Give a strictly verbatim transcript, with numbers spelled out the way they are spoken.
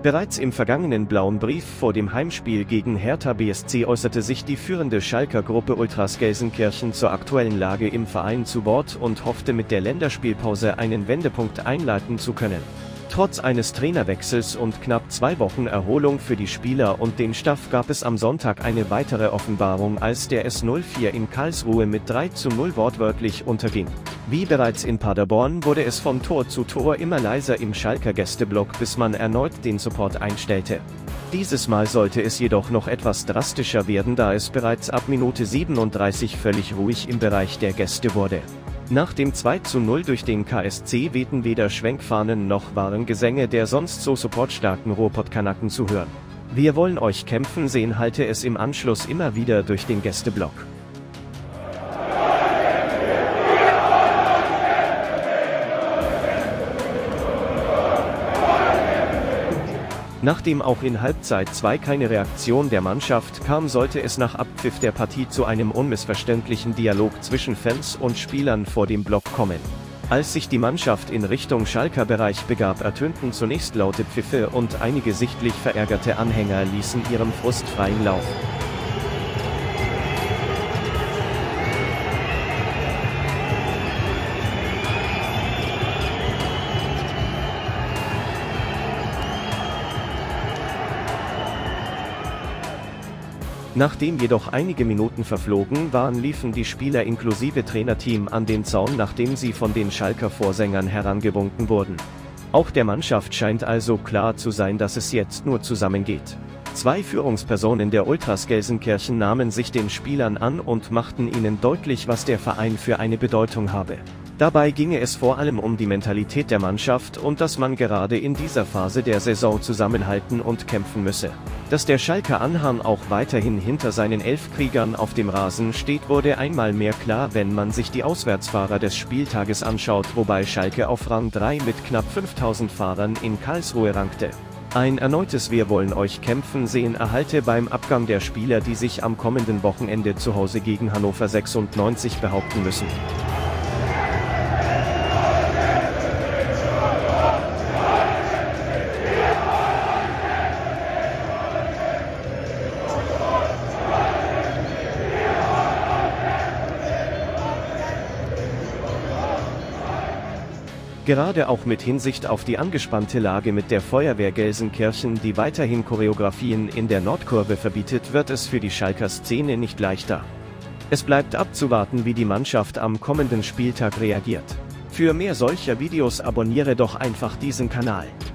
Bereits im vergangenen blauen Brief vor dem Heimspiel gegen Hertha B S C äußerte sich die führende Schalker Gruppe Ultras Gelsenkirchen zur aktuellen Lage im Verein zu Wort und hoffte mit der Länderspielpause einen Wendepunkt einleiten zu können. Trotz eines Trainerwechsels und knapp zwei Wochen Erholung für die Spieler und den Staff gab es am Sonntag eine weitere Offenbarung, als der S null vier in Karlsruhe mit drei zu null wortwörtlich unterging. Wie bereits in Paderborn wurde es von Tor zu Tor immer leiser im Schalker Gästeblock, bis man erneut den Support einstellte. Dieses Mal sollte es jedoch noch etwas drastischer werden, da es bereits ab Minute siebenunddreißig völlig ruhig im Bereich der Gäste wurde. Nach dem zwei zu null durch den K S C wehten weder Schwenkfahnen noch waren Gesänge der sonst so supportstarken Ruhrpott-Kanaken zu hören. Wir wollen euch kämpfen sehen, hallte es im Anschluss immer wieder durch den Gästeblock. Nachdem auch in Halbzeit zwei keine Reaktion der Mannschaft kam, sollte es nach Abpfiff der Partie zu einem unmissverständlichen Dialog zwischen Fans und Spielern vor dem Block kommen. Als sich die Mannschaft in Richtung Schalker Bereich begab, ertönten zunächst laute Pfiffe und einige sichtlich verärgerte Anhänger ließen ihrem Frust freien Lauf. Nachdem jedoch einige Minuten verflogen waren, liefen die Spieler inklusive Trainerteam an den Zaun, nachdem sie von den Schalker Vorsängern herangewunken wurden. Auch der Mannschaft scheint also klar zu sein, dass es jetzt nur zusammengeht. Zwei Führungspersonen der Ultras Gelsenkirchen nahmen sich den Spielern an und machten ihnen deutlich, was der Verein für eine Bedeutung habe. Dabei ginge es vor allem um die Mentalität der Mannschaft und dass man gerade in dieser Phase der Saison zusammenhalten und kämpfen müsse. Dass der Schalker Anhang auch weiterhin hinter seinen Elfkriegern auf dem Rasen steht, wurde einmal mehr klar, wenn man sich die Auswärtsfahrer des Spieltages anschaut, wobei Schalke auf Rang drei mit knapp fünftausend Fahrern in Karlsruhe rankte. Ein erneutes Wir wollen euch kämpfen sehen erhalte beim Abgang der Spieler, die sich am kommenden Wochenende zu Hause gegen Hannover sechsundneunzig behaupten müssen. Gerade auch mit Hinsicht auf die angespannte Lage mit der Feuerwehr Gelsenkirchen, die weiterhin Choreografien in der Nordkurve verbietet, wird es für die Schalker Szene nicht leichter. Es bleibt abzuwarten, wie die Mannschaft am kommenden Spieltag reagiert. Für mehr solcher Videos abonniere doch einfach diesen Kanal.